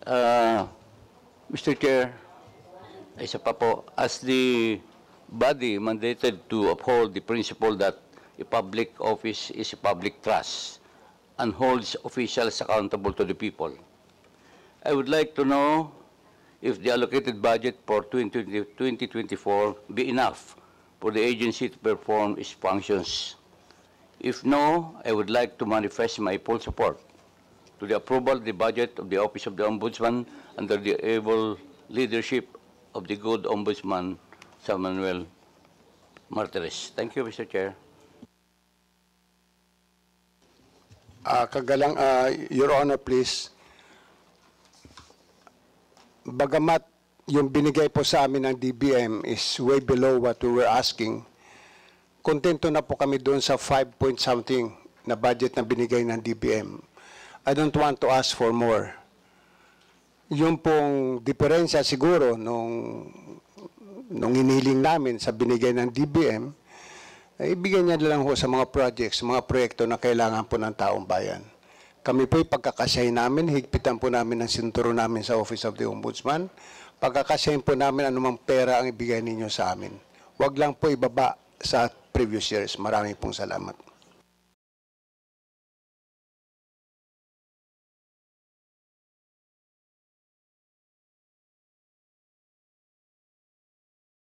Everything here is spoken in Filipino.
Uh, Mr. Chair, isa pa po, as the body mandated to uphold the principle that a public office is a public trust and holds officials accountable to the people, I would like to know if the allocated budget for 2024 be enough for the agency to perform its functions. If no, I would like to manifest my full support to the approval of the budget of the Office of the Ombudsman under the able leadership of the good Ombudsman, Samuel Martires. Thank you, Mr. Chair. Your Honor, please. Bagamat yung binigay po sa amin ng DBM is way below what we were asking, kontento na po kami doon sa 5 point something na budget na binigay ng DBM. I don't want to ask for more. Yung pong diferensya siguro nung iniling namin sa binigay ng DBM, ay ibigay niya lang ho sa mga projects, mga proyekto na kailangan po ng taong bayan. Kami po pagkakasyahin namin, higpitan po namin ang sinturo namin sa Office of the Ombudsman, pagkakasyahin po namin anumang pera ang ibigay ninyo sa amin. Huwag lang po ibaba sa previous years. Maraming pong salamat.